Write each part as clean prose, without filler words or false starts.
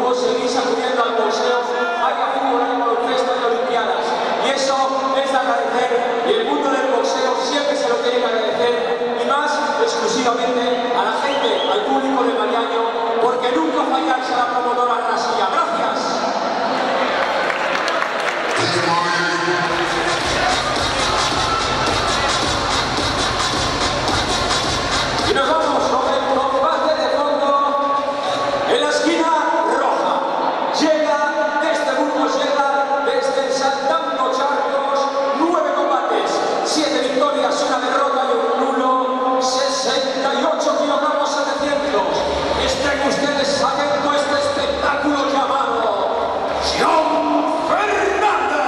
vos seguís acudiendo al boxeo, haya fútbol, haya baloncesto, haya olimpiadas. Y eso es de agradecer, y el mundo del boxeo siempre se lo tiene que agradecer, y más exclusivamente a la gente, al público de Mariaño, porque nunca falláis a la promotora Rasilla. ¡Gracias! Y nos vamos con el combate de fondo en la esquina roja. Llega desde Burgos, llega desde Saltando Charcos, 9 combates, 7 victorias, 1 derrota y un nulo, 68 kilogramos 700. Estén ustedes atentos a este espectáculo llamado John Fernández.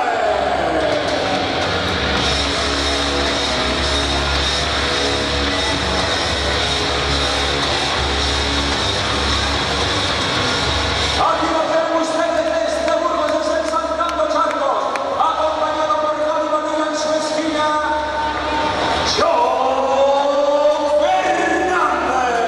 Aquí lo tenemos ustedes desde Burgos, desde Saltando Charcos, acompañado por Javi Bonilla en su esquina, John Fernández.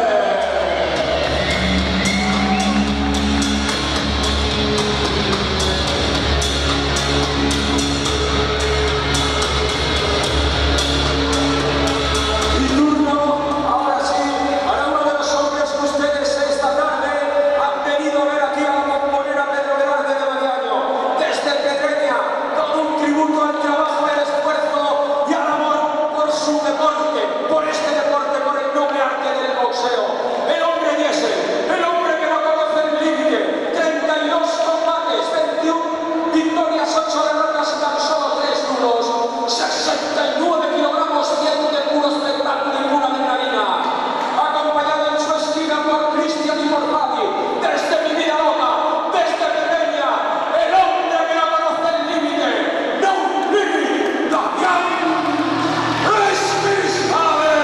Y turno, ahora sí, para uno de los hombres que ustedes esta tarde han venido a ver aquí a la bombonera Pedro Velarde de Mariaño, desde Pedreña, todo un tributo al trabajo, al esfuerzo y al amor por su deporte, por este deporte, por el noble arte del boxeo. El hombre diésel, el hombre que no conoce el límite, 32 combates, 21 victorias, 8 derrotas y tan solo 3 nulos, 69 kilogramos, 100 de puro espectáculo y pura adrenalina. Acompañado en su esquina por Cristian y por Fabi, desde mi vida loca, desde Pedreña, el hombre que no conoce el límite, no límite, Damián Esquizabel.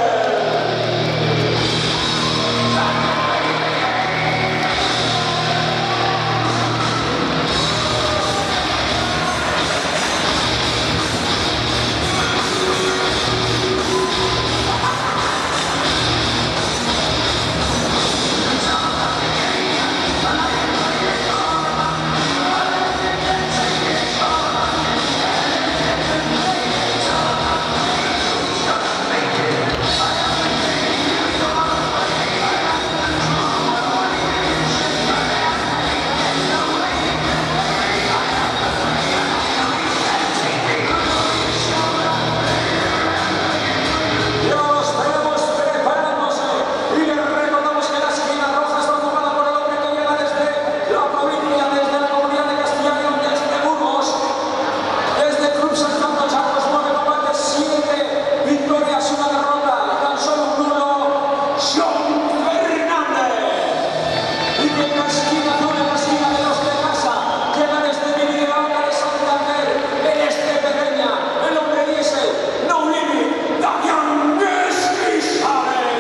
Ya los tenemos preparándose y les recordamos que la esquina roja está ocupada por el hombre que llega desde la provincia, desde la comunidad de Castilla y León, desde Burgos, desde Club Saltando Charcos, 9 combates, 7 victorias, 1 derrota y tan solo un nulo, John Fernández. Y que en la esquina azul, en la esquina de los de casa, llega desde mi vida loca de Santander, en este Pedreña, el hombre diésel, no limit, Damián Esquizabel.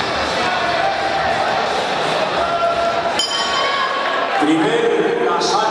Primer asalto.